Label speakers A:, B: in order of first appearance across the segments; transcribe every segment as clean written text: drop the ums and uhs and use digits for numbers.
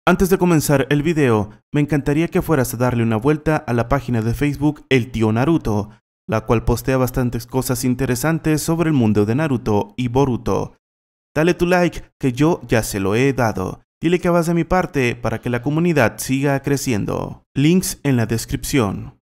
A: Antes de comenzar el video, me encantaría que fueras a darle una vuelta a la página de Facebook El Tío Naruto, la cual postea bastantes cosas interesantes sobre el mundo de Naruto y Boruto. Dale tu like, que yo ya se lo he dado. Dile que vas de mi parte para que la comunidad siga creciendo. Links en la descripción.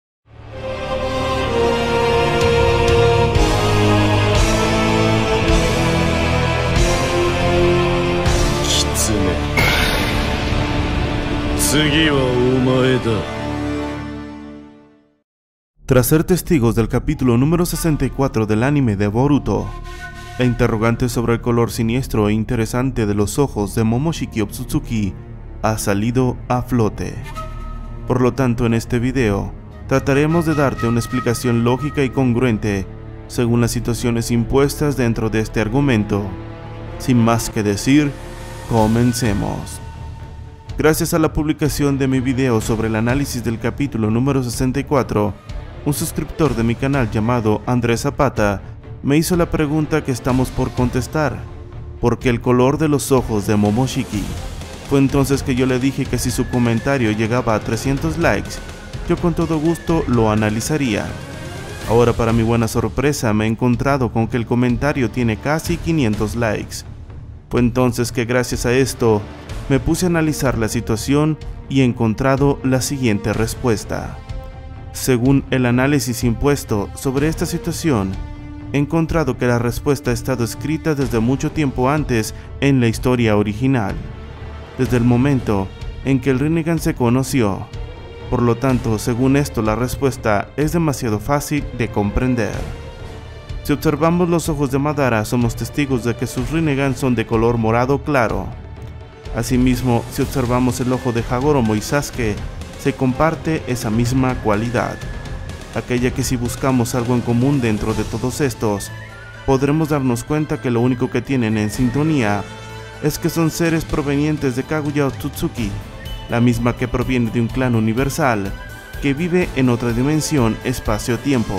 A: Tras ser testigos del capítulo número 64 del anime de Boruto, la interrogante sobre el color siniestro e interesante de los ojos de Momoshiki Otsutsuki ha salido a flote. Por lo tanto, en este video, trataremos de darte una explicación lógica y congruente según las situaciones impuestas dentro de este argumento. Sin más que decir, comencemos. Gracias a la publicación de mi video sobre el análisis del capítulo número 64, un suscriptor de mi canal llamado Andrés Zapata me hizo la pregunta que estamos por contestar: ¿por qué el color de los ojos de Momoshiki? Fue entonces que yo le dije que si su comentario llegaba a 300 likes, yo con todo gusto lo analizaría. Ahora, para mi buena sorpresa, me he encontrado con que el comentario tiene casi 500 likes. Fue entonces que gracias a esto me puse a analizar la situación y he encontrado la siguiente respuesta. Según el análisis impuesto sobre esta situación, he encontrado que la respuesta ha estado escrita desde mucho tiempo antes en la historia original, desde el momento en que el Rinnegan se conoció. Por lo tanto, según esto, la respuesta es demasiado fácil de comprender. Si observamos los ojos de Madara, somos testigos de que sus Rinnegan son de color morado claro. Asimismo, si observamos el ojo de Hagoromo y Sasuke, se comparte esa misma cualidad, aquella que si buscamos algo en común dentro de todos estos, podremos darnos cuenta que lo único que tienen en sintonía es que son seres provenientes de Kaguya Otsutsuki, la misma que proviene de un clan universal que vive en otra dimensión espacio-tiempo.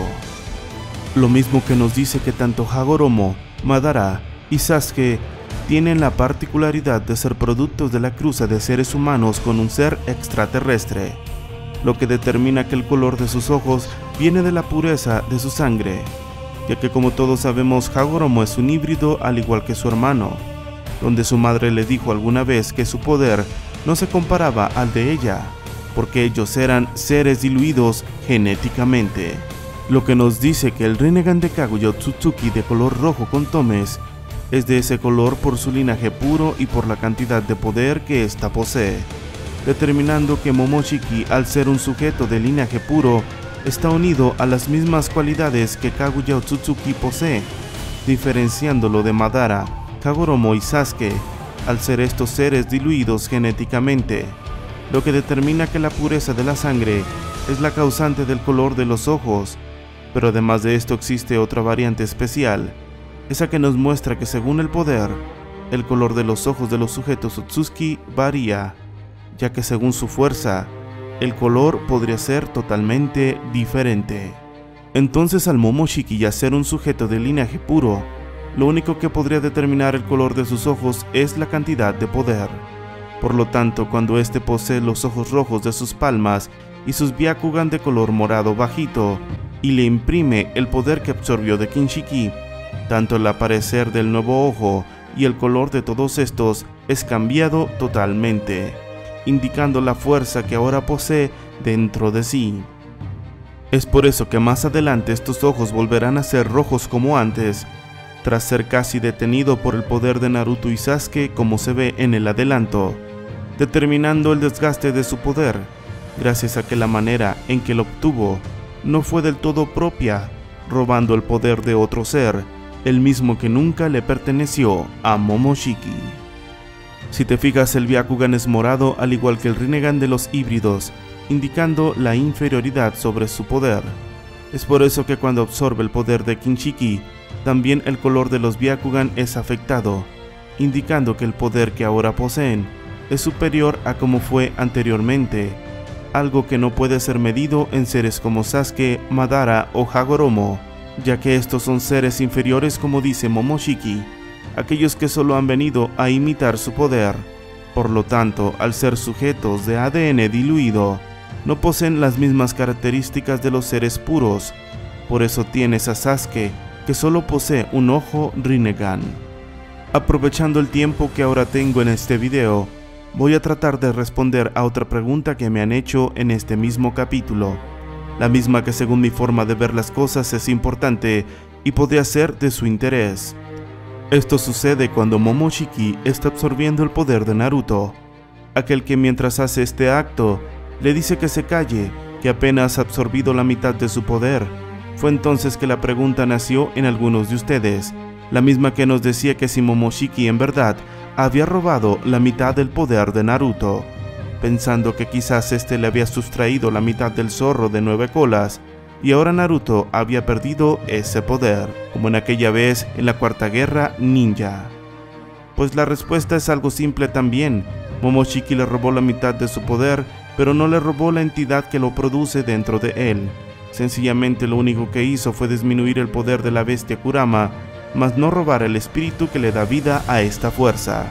A: Lo mismo que nos dice que tanto Hagoromo, Madara y Sasuke tienen la particularidad de ser productos de la cruza de seres humanos con un ser extraterrestre, lo que determina que el color de sus ojos viene de la pureza de su sangre, ya que como todos sabemos, Hagoromo es un híbrido al igual que su hermano, donde su madre le dijo alguna vez que su poder no se comparaba al de ella, porque ellos eran seres diluidos genéticamente, lo que nos dice que el Rinnegan de Kaguya Otsutsuki de color rojo con tomes es de ese color por su linaje puro y por la cantidad de poder que ésta posee, determinando que Momoshiki, al ser un sujeto de linaje puro, está unido a las mismas cualidades que Kaguya Otsutsuki posee, diferenciándolo de Madara, Hagoromo y Sasuke, al ser estos seres diluidos genéticamente, lo que determina que la pureza de la sangre es la causante del color de los ojos. Pero además de esto existe otra variante especial, esa que nos muestra que según el poder, el color de los ojos de los sujetos Otsutsuki varía, ya que según su fuerza, el color podría ser totalmente diferente. Entonces, al Momoshiki ya ser un sujeto de linaje puro, lo único que podría determinar el color de sus ojos es la cantidad de poder. Por lo tanto, cuando éste posee los ojos rojos de sus palmas y sus Byakugan de color morado bajito, y le imprime el poder que absorbió de Kinshiki, tanto el aparecer del nuevo ojo y el color de todos estos es cambiado totalmente, indicando la fuerza que ahora posee dentro de sí. Es por eso que más adelante estos ojos volverán a ser rojos como antes, tras ser casi detenido por el poder de Naruto y Sasuke, como se ve en el adelanto, determinando el desgaste de su poder, gracias a que la manera en que lo obtuvo no fue del todo propia, robando el poder de otro ser, el mismo que nunca le perteneció a Momoshiki. Si te fijas, el Byakugan es morado al igual que el Rinnegan de los híbridos, indicando la inferioridad sobre su poder. Es por eso que cuando absorbe el poder de Kinshiki, también el color de los Byakugan es afectado, indicando que el poder que ahora poseen es superior a como fue anteriormente, algo que no puede ser medido en seres como Sasuke, Madara o Hagoromo, ya que estos son seres inferiores, como dice Momoshiki, aquellos que solo han venido a imitar su poder, Por lo tanto, al ser sujetos de ADN diluido, no poseen las mismas características de los seres puros. Por eso tienes a Sasuke, que solo posee un ojo Rinnegan. Aprovechando el tiempo que ahora tengo en este video, voy a tratar de responder a otra pregunta que me han hecho en este mismo capítulo, la misma que según mi forma de ver las cosas es importante y podría ser de su interés. Esto sucede cuando Momoshiki está absorbiendo el poder de Naruto, aquel que mientras hace este acto le dice que se calle, que apenas ha absorbido la mitad de su poder. Fue entonces que la pregunta nació en algunos de ustedes, la misma que nos decía que si Momoshiki en verdad había robado la mitad del poder de Naruto, pensando que quizás este le había sustraído la mitad del zorro de 9 colas, y ahora Naruto había perdido ese poder, como en aquella vez en la Cuarta Guerra Ninja. Pues la respuesta es algo simple también. Momoshiki le robó la mitad de su poder, pero no le robó la entidad que lo produce dentro de él. Sencillamente lo único que hizo fue disminuir el poder de la bestia Kurama, mas no robar el espíritu que le da vida a esta fuerza.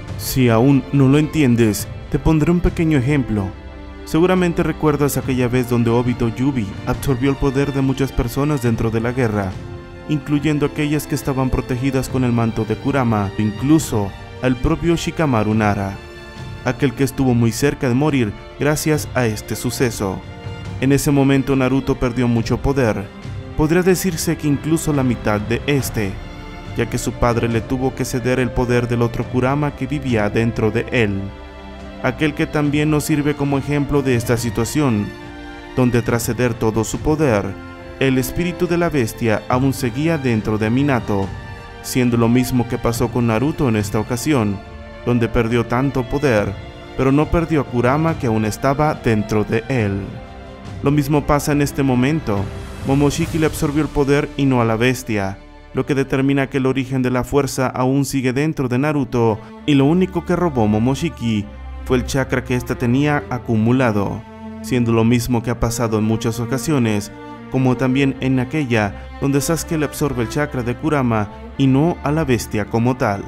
A: Si aún no lo entiendes, te pondré un pequeño ejemplo. Seguramente recuerdas aquella vez donde Obito Yubi absorbió el poder de muchas personas dentro de la guerra, incluyendo aquellas que estaban protegidas con el manto de Kurama, incluso al propio Shikamaru Nara, aquel que estuvo muy cerca de morir gracias a este suceso. En ese momento Naruto perdió mucho poder, podría decirse que incluso la mitad de este, ya que su padre le tuvo que ceder el poder del otro Kurama que vivía dentro de él. Aquel que también nos sirve como ejemplo de esta situación, donde tras ceder todo su poder, el espíritu de la bestia aún seguía dentro de Minato, siendo lo mismo que pasó con Naruto en esta ocasión, donde perdió tanto poder, pero no perdió a Kurama que aún estaba dentro de él. Lo mismo pasa en este momento. Momoshiki le absorbió el poder y no a la bestia, lo que determina que el origen de la fuerza aún sigue dentro de Naruto, y lo único que robó Momoshiki fue el chakra que ésta tenía acumulado, siendo lo mismo que ha pasado en muchas ocasiones, como también en aquella donde Sasuke le absorbe el chakra de Kurama y no a la bestia como tal.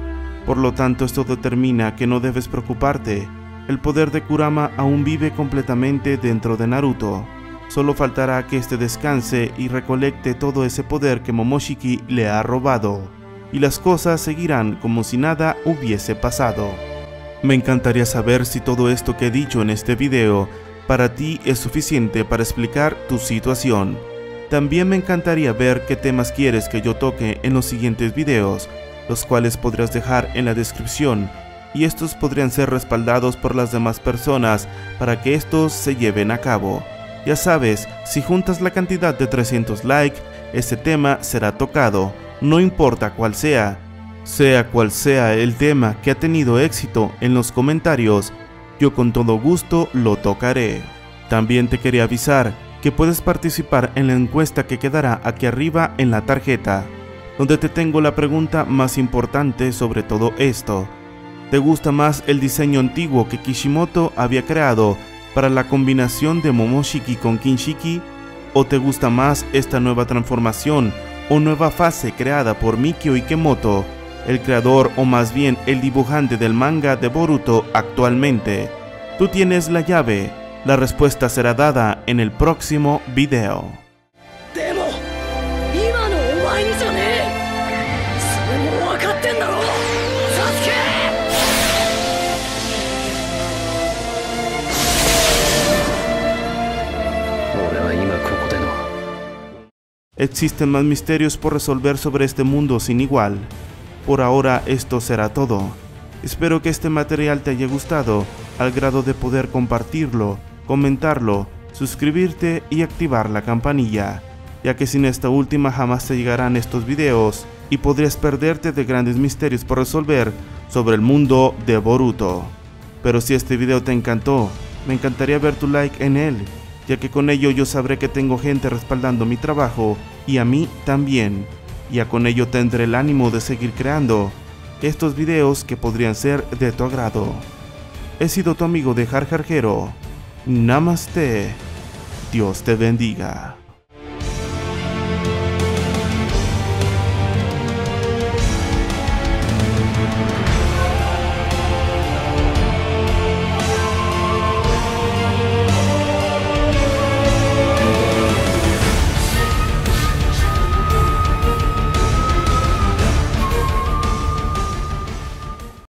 A: Por lo tanto, esto determina que no debes preocuparte, el poder de Kurama aún vive completamente dentro de Naruto. Solo faltará que éste descanse y recolecte todo ese poder que Momoshiki le ha robado, y las cosas seguirán como si nada hubiese pasado. Me encantaría saber si todo esto que he dicho en este video para ti es suficiente para explicar tu situación. También me encantaría ver qué temas quieres que yo toque en los siguientes videos, los cuales podrás dejar en la descripción, y estos podrían ser respaldados por las demás personas para que estos se lleven a cabo. Ya sabes, si juntas la cantidad de 300 likes, este tema será tocado, no importa cuál sea. Sea cual sea el tema que ha tenido éxito en los comentarios, yo con todo gusto lo tocaré. También te quería avisar que puedes participar en la encuesta que quedará aquí arriba en la tarjeta, donde te tengo la pregunta más importante sobre todo esto. ¿Te gusta más el diseño antiguo que Kishimoto había creado para la combinación de Momoshiki con Kinshiki? ¿O te gusta más esta nueva transformación o nueva fase creada por Mikio Ikemoto, el creador o más bien el dibujante del manga de Boruto actualmente? Tú tienes la llave, la respuesta será dada en el próximo video. Existen más misterios por resolver sobre este mundo sin igual. Por ahora esto será todo. Espero que este material te haya gustado al grado de poder compartirlo, comentarlo, suscribirte y activar la campanilla, ya que sin esta última jamás te llegarán estos videos y podrías perderte de grandes misterios por resolver sobre el mundo de Boruto. Pero si este video te encantó, me encantaría ver tu like en él, ya que con ello yo sabré que tengo gente respaldando mi trabajo y a mí también. Ya con ello tendré el ánimo de seguir creando estos videos que podrían ser de tu agrado. He sido tu amigo de Jar Jarjero. Namaste. Dios te bendiga.